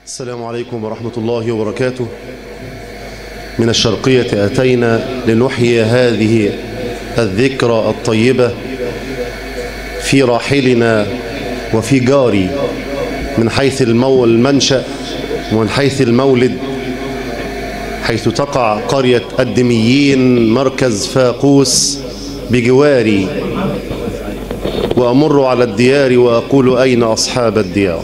السلام عليكم ورحمة الله وبركاته. من الشرقية أتينا لنحيي هذه الذكرى الطيبة في راحلنا وفي جاري، من حيث المنشأ ومن حيث المولد، حيث تقع قرية الدميين مركز فاقوس بجواري، وأمر على الديار وأقول أين أصحاب الديار.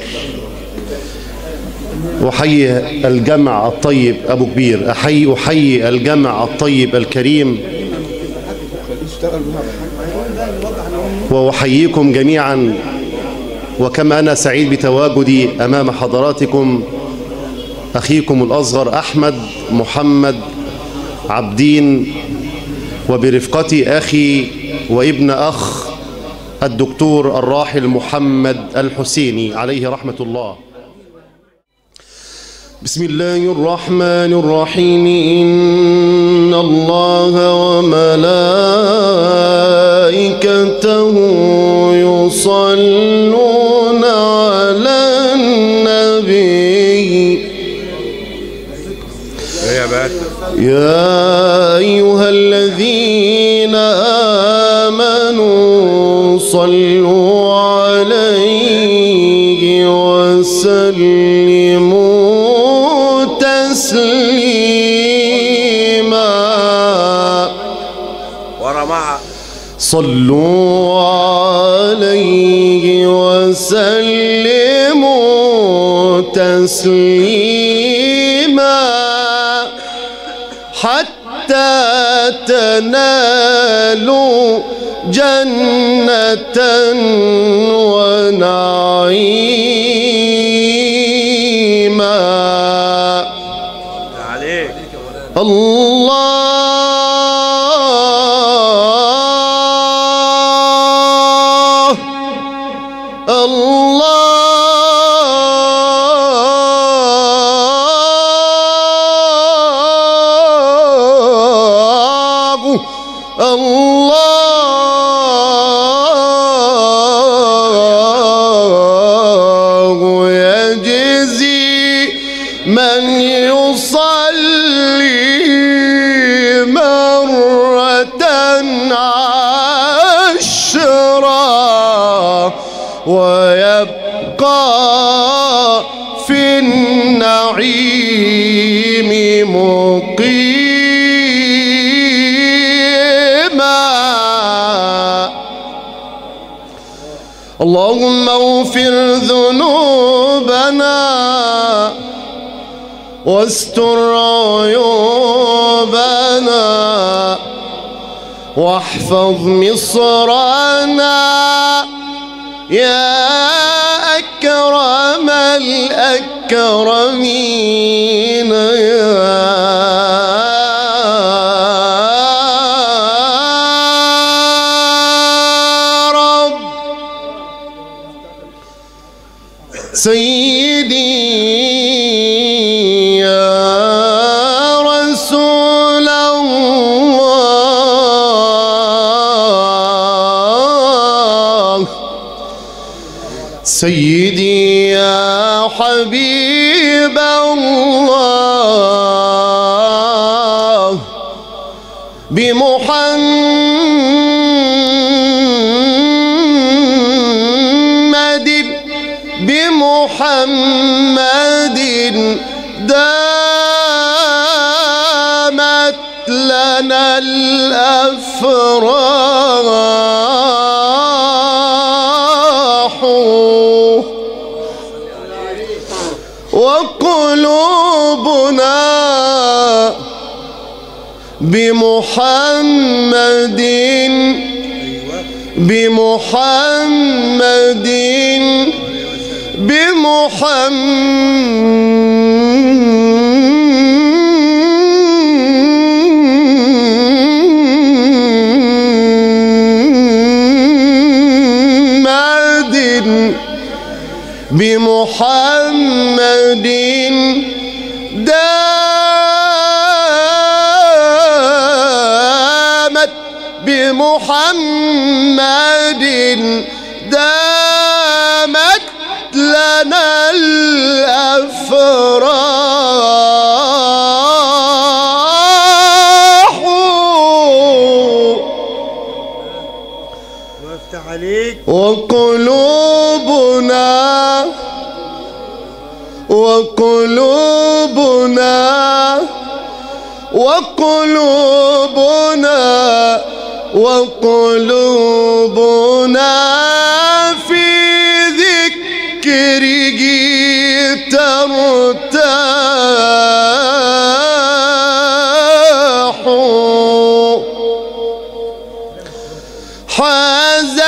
أحيي الجمع الطيب أبو كبير، أحيي الجمع الطيب الكريم، وأحييكم جميعا. وكما أنا سعيد بتواجدي أمام حضراتكم أخيكم الأصغر أحمد محمد عبدين، وبرفقتي أخي وابن أخ الدكتور الراحل محمد الحسيني عليه رحمة الله. بسم الله الرحمن الرحيم. إن الله وملائكته يصلون على النبي يا أيها الذين آمنوا صلوا عليه وسلموا تسليما. صلوا عليه وسلموا تسليما حتى تنالوا جنة ونعيما. الله الله يجزي من يصلي مرة 10 ويبقى في النعيم مقيما. اللهم اغفر ذنوبنا واستر عيوبنا واحفظ مصرنا يا أكرم الأكرمين يا رب. سيدي يا رسول الله، سيدي يا حبيب الله، بمحمد دامت لنا الأفراح وقلوبنا بمحمد بمحمد دامت بمحمد دامت لنا الأفراح وافتح عليك وقلوبنا في ذكره ترتاح. حاز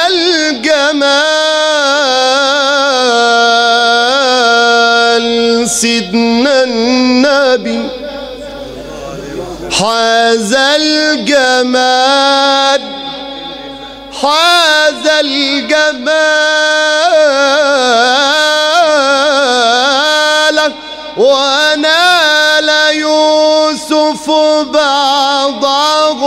الجمال سيدنا النبي، حاز الجمال، حاز الجمال ونال يوسف بعضه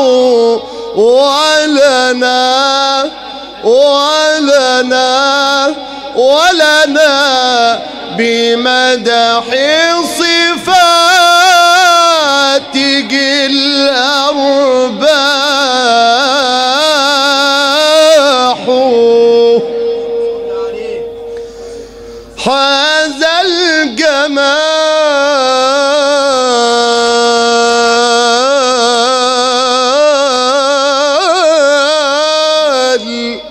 ولنا بمدح صفاته الأرباح. حاز الجمال،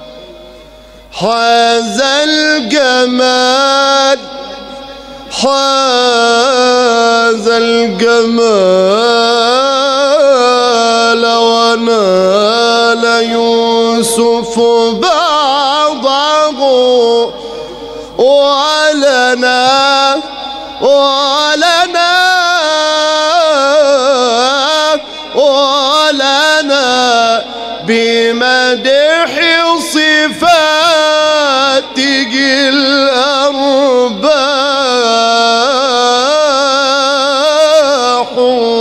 حاز الجمال، حاز الجمال ونال يوسف بعضه ولنا بمدح صفاته الأرباح.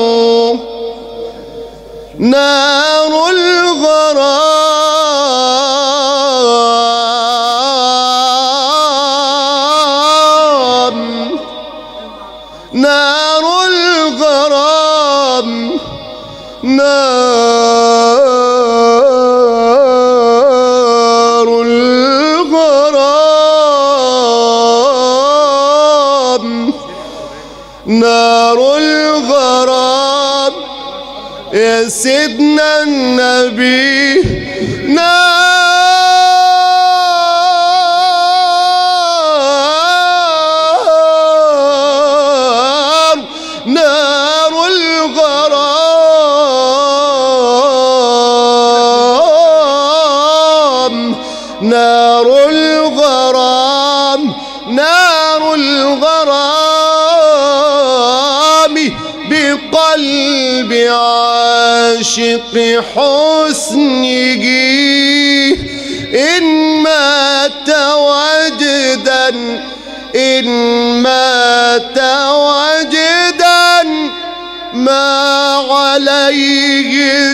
نار الغرام، نار الغرام، نار الغرام، نار الغرام يا سيدنا النبي، نار الغرام، نار الغرام، نار الغرام بقلب عاشق حسنه إن مات وجدا، إن مات وجدا ما عليه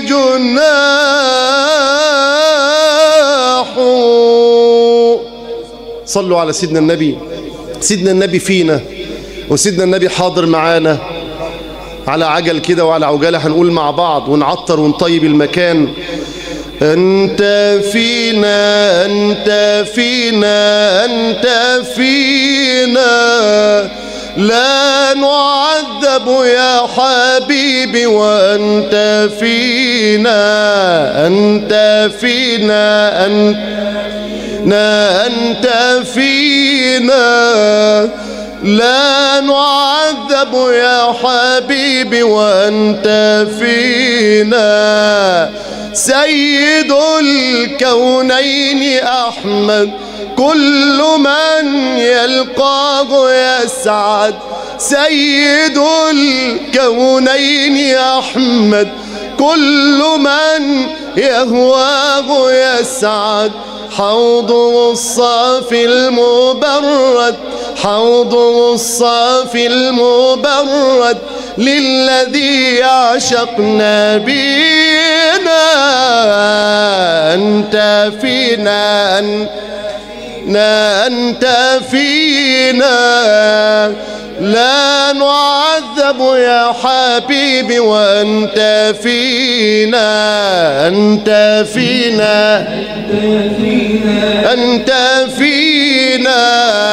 جناح. صلوا على سيدنا النبي. سيدنا النبي فينا وسيدنا النبي حاضر معانا على عجل كده وعلى عجالة، هنقول مع بعض ونعطر ونطيب المكان. أنت فينا، أنت فينا، أنت فينا، لا نعذب يا حبيبي وأنت فينا، أنت فينا، أنت فينا، لا نعذب يا حبيبي وأنت فينا. سيد الكونين أحمد كل من يلقاه يسعد، سيد الكونين أحمد كل من يهواه يسعد. حوضه الصافي المبرد، حوضه الصافي المبرد للذي يعشق نبينا. أنت فينا، أنت فينا لا نعذب يا حبيبي وأنت فينا أنت فينا أنت فينا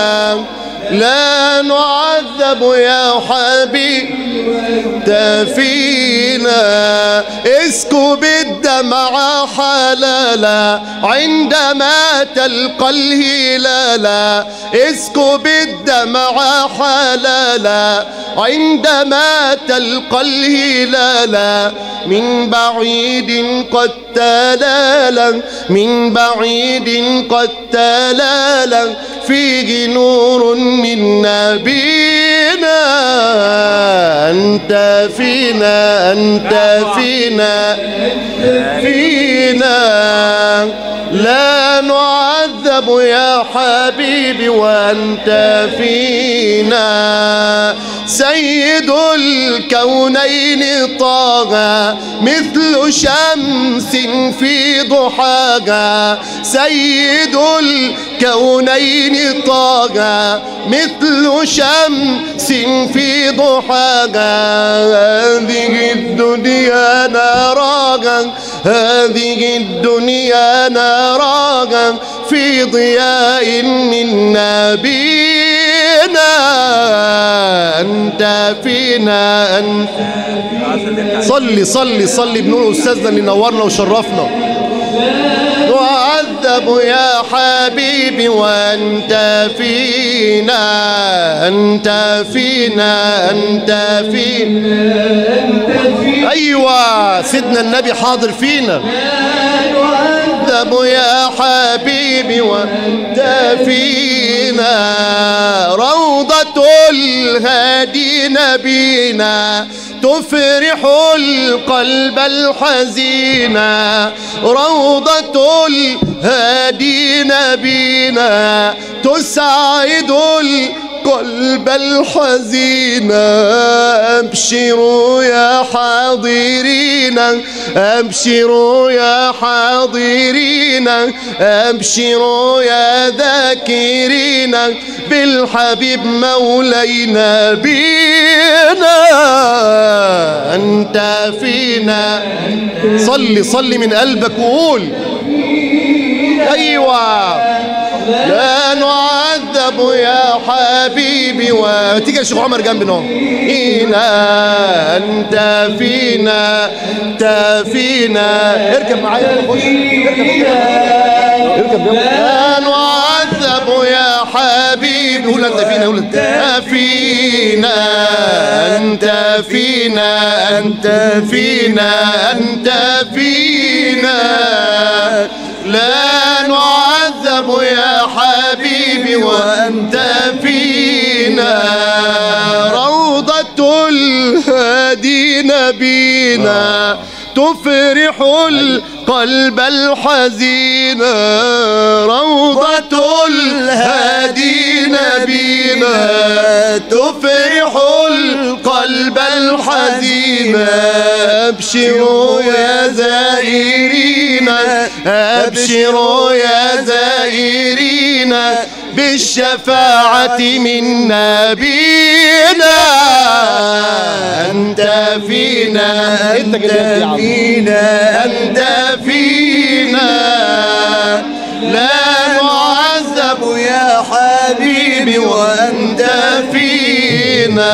لا نعذب يا حبيبي أنت فينا اسكب الدمع حلالا عندما تلقى الهلالا اسكب الدمع حلالا عندما تلقى الهلالا من بعيد قد تلالا من بعيد قد تلالا فيه نور من نبينا أنت فينا أنت فينا فينا لا نعذب يا حبيبي وأنت فينا سيد الكونين طه مثل شمس في ضحاها سيد الكونين طه مثل شمس في ضحاها هذه الدنيا نراها هذه الدنيا نراها في ضياء من نبينا أنت فينا أنت صلي بنور أستاذنا اللي نورنا وشرفنا نعذب يا حبيبي وأنت فينا أنت فينا أنت فينا أيوة سيدنا النبي حاضر فينا نعذب يا حبيبي وأنت فينا روضة الهادي نبينا تفرح القلب الحزين روضة الهادي نبينا تسعد القلب الحزين أبشروا يا حاضرين أبشروا يا حاضرين أبشروا يا ذاكرين بالحبيب مولينا بينا أنت فينا صلي من قلبك وقول أيوة لا نعذب يا حبيبي وتيجي يا شيخ عمر جنبنا فينا أنت فينا أنت فينا اركب معايا اركب لا نعذب يا حبيبي قول أنت فينا قول أنت فينا أنت فينا أنت فينا أنت فينا لا نعذب يا حبيبي وأنت فينا روضة الهادي نبينا تفرح القلب الحزين روضة الهادي نبينا تفرح القلب الحزين أبشروا يا زائرين أبشروا يا زائرين بالشفاعة من نبينا أنت فينا أنت فينا أنت فينا لا نعذب يا حبيبي وأنت فينا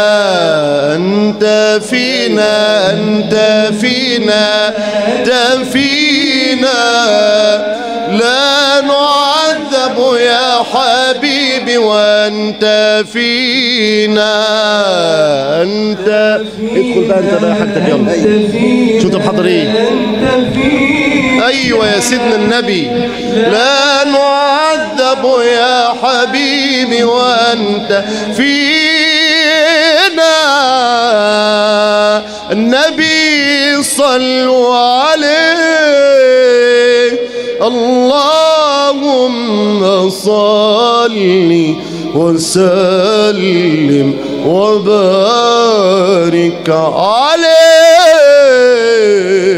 أنت فينا أنت فينا أنت فينا لا نعذب يا حبيبي وأنت فينا أنت ادخل بقى أنت بقى حاجتك يلا شو أنت محضر إيه أيوة يا سيدنا النبي لا نعذب يا حبيبي وأنت فينا النبي صلوا عليه اللهم صل وسلم وبارك عليه